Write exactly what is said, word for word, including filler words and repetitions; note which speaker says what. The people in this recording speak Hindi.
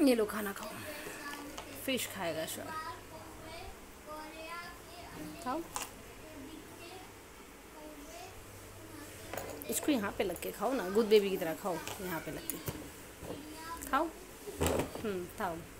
Speaker 1: ये लो खाना खाओ। फिश खाएगा शायद, खाओ। इसको यहाँ पे लग के खाओ ना, गुड बेबी की तरह खाओ, यहाँ पे लग के खाओ। हम्म खाओ।